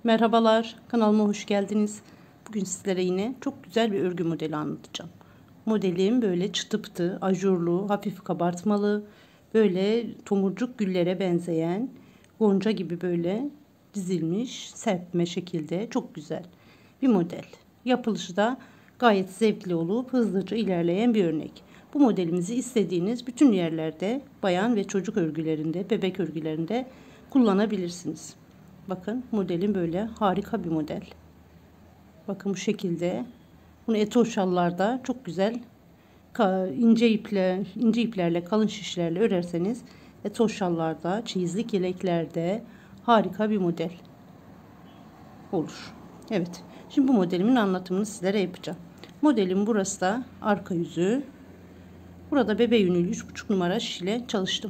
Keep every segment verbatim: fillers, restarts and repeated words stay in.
Merhabalar, kanalıma hoş geldiniz. Bugün sizlere yine çok güzel bir örgü modeli anlatacağım. Modelim böyle çıtı pıtı, ajurlu, hafif kabartmalı, böyle tomurcuk güllere benzeyen, gonca gibi böyle dizilmiş, serpme şekilde çok güzel bir model. Yapılışı da gayet zevkli olup hızlıca ilerleyen bir örnek. Bu modelimizi istediğiniz bütün yerlerde, bayan ve çocuk örgülerinde, bebek örgülerinde kullanabilirsiniz. Bakın modelim böyle harika bir model. Bakın bu şekilde. Bunu eto şallarda çok güzel ince iple, ince iplerle, kalın şişlerle örerseniz eto şallarda, çeyizlik yeleklerde harika bir model olur. Evet. Şimdi bu modelimin anlatımını sizlere yapacağım. Modelim burası da arka yüzü. Burada bebe yünüyle üç buçuk numara şiş ile çalıştım.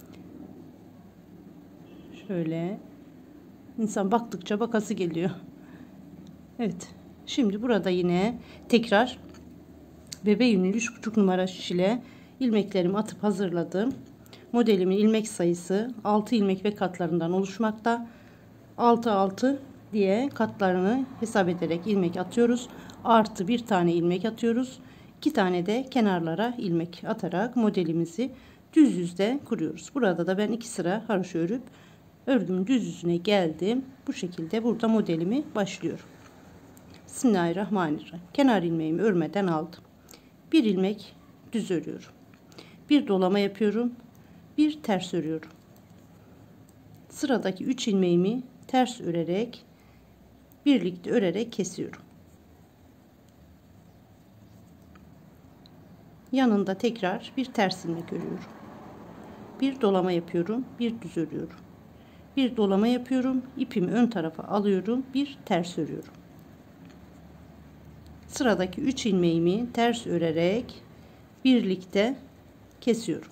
Şöyle İnsan baktıkça bakası geliyor. Evet. Şimdi burada yine tekrar bebe yünlü üç buçuk numara şiş ile ilmeklerimi atıp hazırladım. Modelimin ilmek sayısı altı ilmek ve katlarından oluşmakta. altı altı diye katlarını hesap ederek ilmek atıyoruz. Artı bir tane ilmek atıyoruz. iki tane de kenarlara ilmek atarak modelimizi düz yüzde kuruyoruz. Burada da ben iki sıra haroşa örüp örgümün düz yüzüne geldim. Bu şekilde burada modelimi başlıyorum. Bismillahirrahmanirrahim. Kenar ilmeğimi örmeden aldım. Bir ilmek düz örüyorum. Bir dolama yapıyorum. Bir ters örüyorum. Sıradaki üç ilmeğimi ters örerek birlikte örerek kesiyorum. Yanında tekrar bir ters ilmek örüyorum. Bir dolama yapıyorum. Bir düz örüyorum. Bir dolama yapıyorum, ipimi ön tarafa alıyorum, bir ters örüyorum. Sıradaki üç ilmeğimi ters örerek birlikte kesiyorum.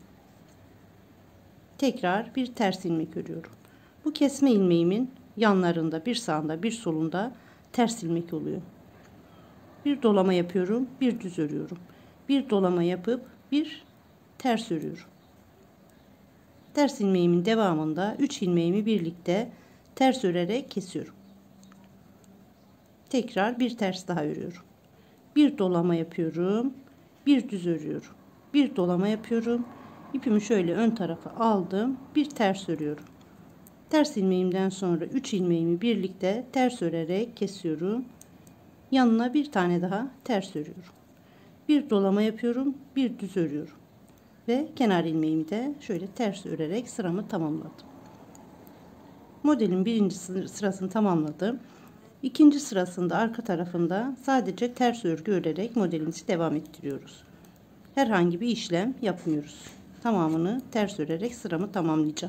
Tekrar bir ters ilmek örüyorum. Bu kesme ilmeğimin yanlarında bir sağında bir solunda ters ilmek oluyor. Bir dolama yapıyorum, bir düz örüyorum. Bir dolama yapıp bir ters örüyorum. Ters ilmeğimin devamında üç ilmeğimi birlikte ters örerek kesiyorum. Tekrar bir ters daha örüyorum. Bir dolama yapıyorum. Bir düz örüyorum. Bir dolama yapıyorum. İpimi şöyle ön tarafa aldım. Bir ters örüyorum. Ters ilmeğimden sonra üç ilmeğimi birlikte ters örerek kesiyorum. Yanına bir tane daha ters örüyorum. Bir dolama yapıyorum. Bir düz örüyorum. Ve kenar ilmeğimi de şöyle ters örerek sıramı tamamladım. Modelin birinci sırasını tamamladım. İkinci sırasında arka tarafında sadece ters örgü örerek modelimizi devam ettiriyoruz. Herhangi bir işlem yapmıyoruz. Tamamını ters örerek sıramı tamamlayacağım.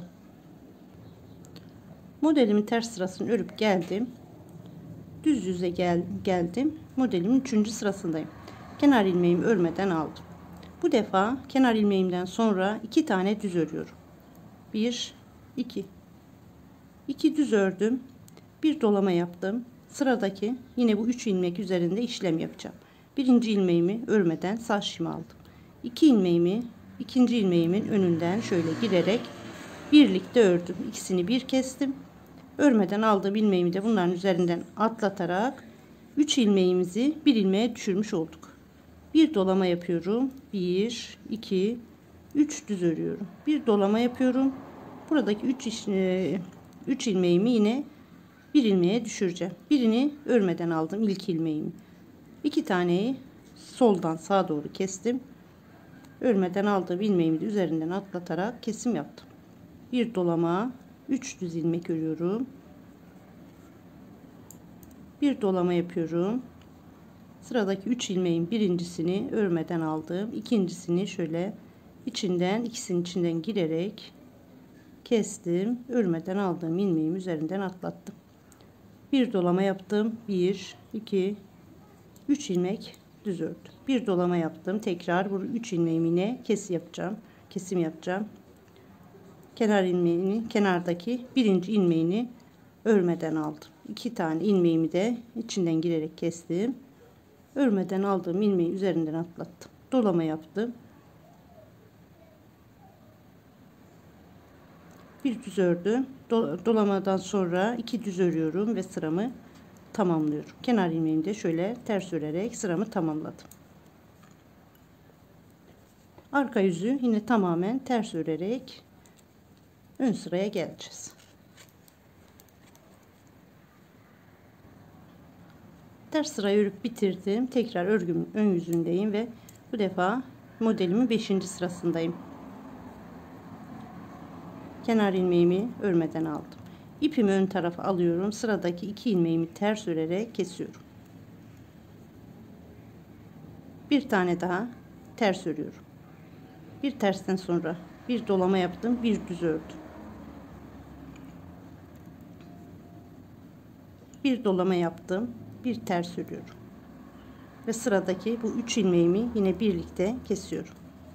Modelimin ters sırasını örüp geldim. Düz yüze gel geldim. Modelimin üçüncü sırasındayım. Kenar ilmeğimi örmeden aldım. Bu defa kenar ilmeğimden sonra iki tane düz örüyorum. bir iki iki düz ördüm. Bir dolama yaptım. Sıradaki yine bu üç ilmek üzerinde işlem yapacağım. Birinci ilmeğimi örmeden sağ şişime aldım. iki ilmeğimi ikinci ilmeğimin önünden şöyle girerek birlikte ördüm. İkisini bir kestim. Örmeden aldığım ilmeğimi de bunların üzerinden atlatarak üç ilmeğimizi bir ilmeğe düşürmüş olduk. Bir dolama yapıyorum. bir iki üç düz örüyorum. Bir dolama yapıyorum. Buradaki üç ilmeğimi yine bir ilmeğe düşüreceğim. Birini örmeden aldım, ilk ilmeğimi. İki taneyi soldan sağa doğru kestim. Örmeden aldığım ilmeğimi de üzerinden atlatarak kesim yaptım. Bir dolama, üç düz ilmek örüyorum. Bir dolama yapıyorum. Sıradaki üç ilmeğin birincisini örmeden aldım. İkincisini şöyle içinden, ikisinin içinden girerek kestim. Örmeden aldığım ilmeğimi üzerinden atlattım. Bir dolama yaptım. bir iki üç ilmek düz ördüm. Bir dolama yaptım. Tekrar bu üç ilmeğimi yine kesim yapacağım. Kesim yapacağım. Kenar ilmeğini, kenardaki birinci ilmeğini örmeden aldım. iki tane ilmeğimi de içinden girerek kestim. Örmeden aldığım ilmeği üzerinden atlattım. Dolama yaptım. bir düz ördüm. Dolamadan sonra iki düz örüyorum ve sıramı tamamlıyorum. Kenar ilmeğimi de şöyle ters örerek sıramı tamamladım. Arka yüzü yine tamamen ters örerek ön sıraya geleceğiz. Ters sırayı örüp bitirdim. Tekrar örgümün ön yüzündeyim ve bu defa modelimin beşinci sırasındayım. Kenar ilmeğimi örmeden aldım. İpimi ön tarafa alıyorum. Sıradaki iki ilmeğimi ters örerek kesiyorum. Bir tane daha ters örüyorum. Bir tersten sonra bir dolama yaptım, bir düz ördüm. Bir dolama yaptım, bir ters örüyorum. Ve sıradaki bu üç ilmeğimi yine birlikte kesiyorum.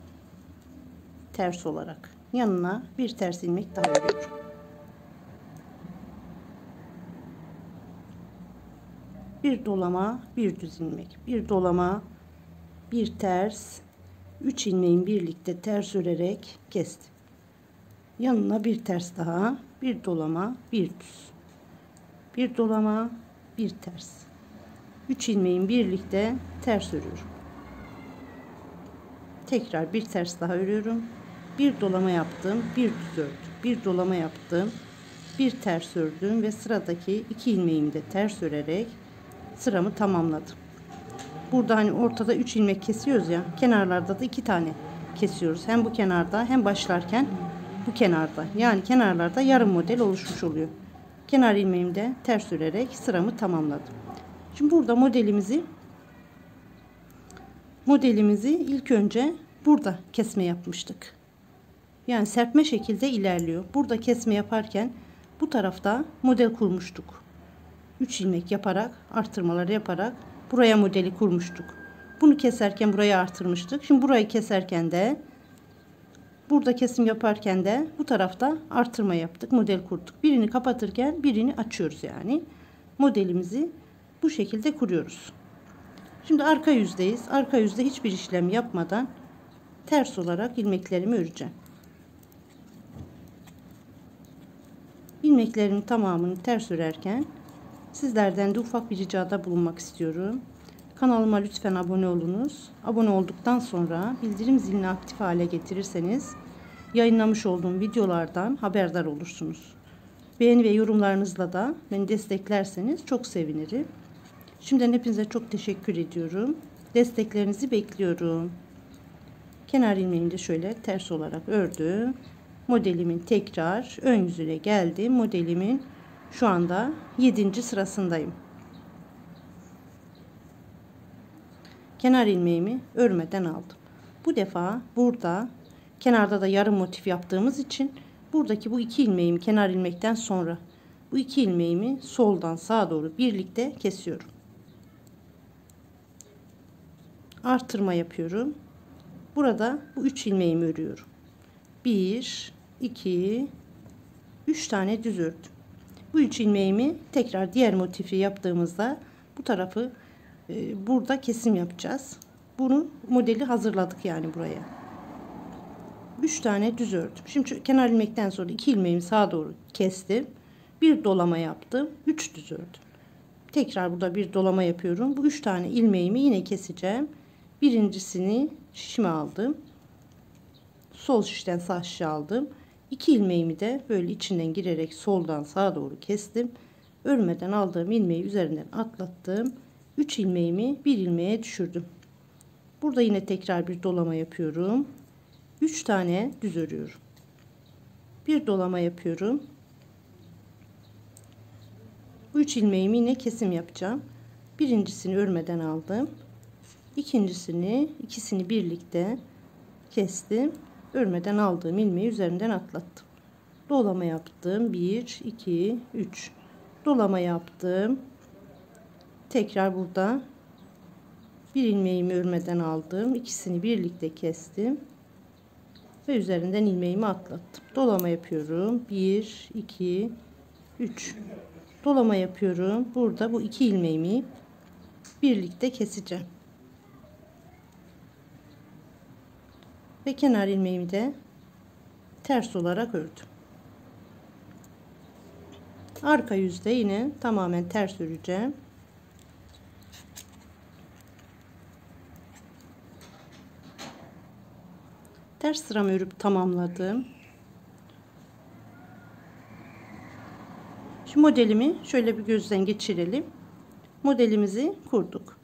Ters olarak. Yanına bir ters ilmek daha örüyorum. Bir dolama, bir düz ilmek. Bir dolama, bir ters, üç ilmeğin birlikte ters örerek kestim. Yanına bir ters daha, bir dolama, bir düz. Bir dolama, bir ters. üç ilmeğin birlikte ters örüyorum. Tekrar bir ters daha örüyorum. Bir dolama yaptım, bir düz ördüm. Bir dolama yaptım, bir ters ördüm ve sıradaki iki ilmeğimi de ters örerek sıramı tamamladım. Burada hani ortada üç ilmek kesiyoruz ya, kenarlarda da iki tane kesiyoruz. Hem bu kenarda hem başlarken bu kenarda. Yani kenarlarda yarım model oluşmuş oluyor. Kenar ilmeğimi de ters örerek sıramı tamamladım. Şimdi burada modelimizi modelimizi ilk önce burada kesme yapmıştık. Yani serpme şekilde ilerliyor. Burada kesme yaparken bu tarafta model kurmuştuk. üç ilmek yaparak, artırmalar yaparak buraya modeli kurmuştuk. Bunu keserken buraya artırmıştık. Şimdi burayı keserken de burada kesim yaparken de bu tarafta artırma yaptık. Model kurduk. Birini kapatırken birini açıyoruz yani. Modelimizi bu şekilde kuruyoruz. Şimdi arka yüzdeyiz. Arka yüzde hiçbir işlem yapmadan ters olarak ilmeklerimi öreceğim. İlmeklerimin tamamını ters örerken sizlerden de ufak bir ricada bulunmak istiyorum. Kanalıma lütfen abone olunuz. Abone olduktan sonra bildirim zilini aktif hale getirirseniz yayınlamış olduğum videolardan haberdar olursunuz. Beğeni ve yorumlarınızla da beni desteklerseniz çok sevinirim. Şimdiden hepinize çok teşekkür ediyorum. Desteklerinizi bekliyorum. Kenar ilmeğimi de şöyle ters olarak ördüm. Modelimin tekrar ön yüzüne geldim. Modelimin şu anda yedinci sırasındayım. Kenar ilmeğimi örmeden aldım. Bu defa burada kenarda da yarım motif yaptığımız için buradaki bu iki ilmeğimi kenar ilmekten sonra bu iki ilmeğimi soldan sağa doğru birlikte kesiyorum. Artırma yapıyorum. Burada bu üç ilmeğimi örüyorum. bir, iki, üç tane düz ördüm. Bu üç ilmeğimi tekrar diğer motifi yaptığımızda bu tarafı e, burada kesim yapacağız. Bunu modeli hazırladık yani buraya. üç tane düz ördüm. Şimdi şu kenar ilmekten sonra iki ilmeğimi sağa doğru kestim. Bir dolama yaptım. üç düz ördüm. Tekrar burada bir dolama yapıyorum. Bu üç tane ilmeğimi yine keseceğim. Birincisini şişime aldım. Sol şişten sağ şişe aldım. iki ilmeğimi de böyle içinden girerek soldan sağa doğru kestim. Örmeden aldığım ilmeği üzerinden atlattım. üç ilmeğimi bir ilmeğe düşürdüm. Burada yine tekrar bir dolama yapıyorum. üç tane düz örüyorum. Bir dolama yapıyorum. Bu üç ilmeğimi yine kesim yapacağım. Birincisini örmeden aldım. İkincisini, ikisini birlikte kestim. Örmeden aldığım ilmeği üzerinden atlattım. Dolama yaptım. bir, iki, üç. Dolama yaptım. Tekrar burada bir ilmeğimi örmeden aldım. İkisini birlikte kestim. Ve üzerinden ilmeğimi atlattım. Dolama yapıyorum. bir, iki, üç. Dolama yapıyorum. Burada bu iki ilmeğimi birlikte keseceğim. Ve kenar ilmeğimi de ters olarak ördüm. Arka yüzde yine tamamen ters öreceğim. Ters sıramı örüp tamamladım. Şu modelimi şöyle bir gözden geçirelim. Modelimizi kurduk.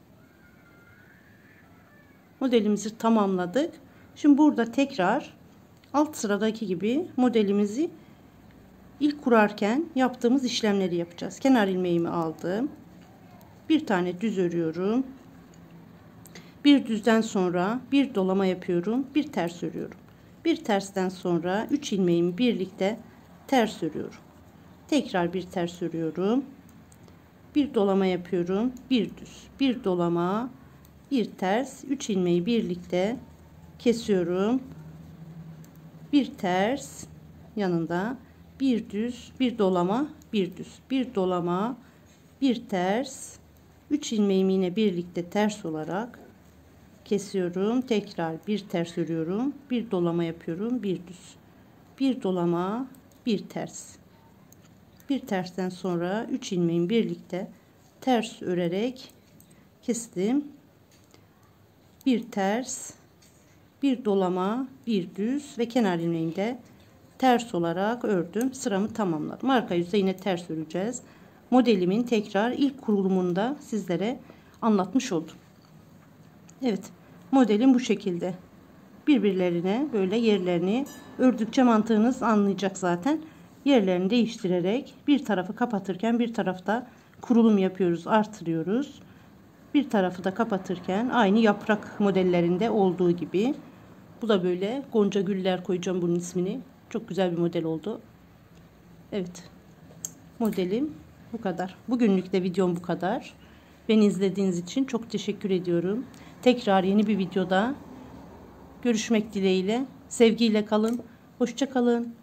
Modelimizi tamamladık. Şimdi burada tekrar alt sıradaki gibi modelimizi ilk kurarken yaptığımız işlemleri yapacağız. Kenar ilmeğimi aldım. Bir tane düz örüyorum. Bir düzden sonra bir dolama yapıyorum. Bir ters örüyorum. Bir tersten sonra üç ilmeğimi birlikte ters örüyorum. Tekrar bir ters örüyorum. Bir dolama yapıyorum. Bir düz, bir dolama, bir ters, üç ilmeği birlikte kesiyorum. Bir ters yanında, bir düz, bir dolama, bir düz, bir dolama, bir ters, üç ilmeğimi yine birlikte ters olarak kesiyorum. Tekrar bir ters örüyorum. Bir dolama yapıyorum. Bir düz, bir dolama, bir ters. Bir tersten sonra üç ilmeğimi birlikte ters örerek kestim. Bir ters, bir dolama, bir düz ve kenar ilmeğimi de ters olarak ördüm. Sıramı tamamladım. Arka yüzde yine ters öreceğiz. Modelimin tekrar ilk kurulumunda sizlere anlatmış oldum. Evet, modelim bu şekilde. Birbirlerine böyle yerlerini ördükçe mantığınız anlayacak zaten. Yerlerini değiştirerek bir tarafı kapatırken bir tarafta kurulum yapıyoruz, artırıyoruz. Bir tarafı da kapatırken aynı yaprak modellerinde olduğu gibi. Bu da böyle gonca güller koyacağım bunun ismini. Çok güzel bir model oldu. Evet. Modelim bu kadar. Bugünlük de videom bu kadar. Beni izlediğiniz için çok teşekkür ediyorum. Tekrar yeni bir videoda görüşmek dileğiyle. Sevgiyle kalın. Hoşça kalın.